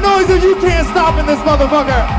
some noise if you can't stop in this motherfucker.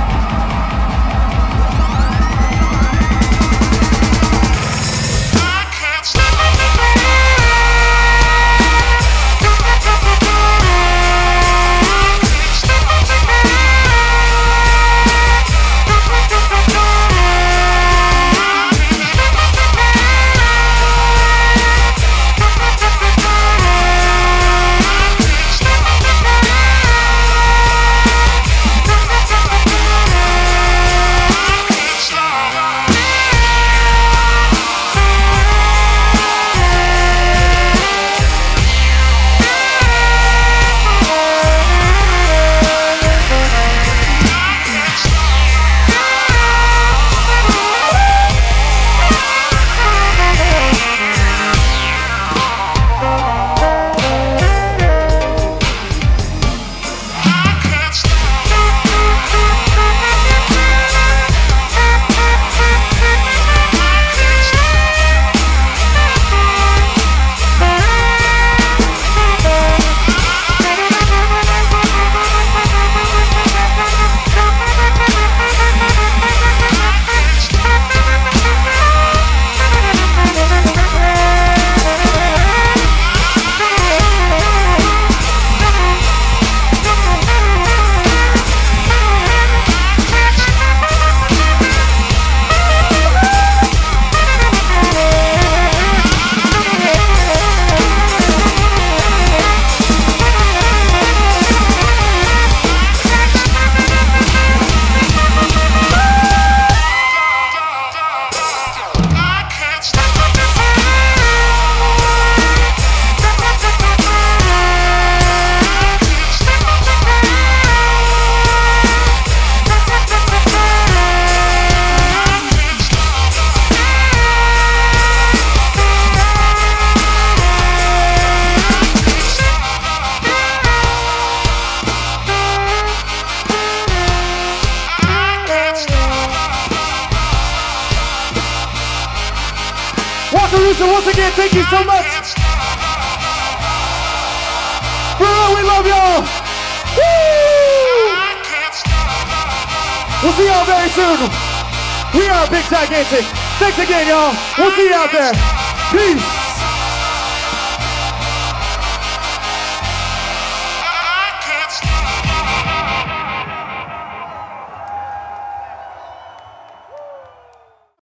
Wakarusa, once again, thank you so much. For real, we love y'all. Woo! We'll see y'all very soon. We are Big Gigantic. Thanks again, y'all. We'll see you out there. Peace.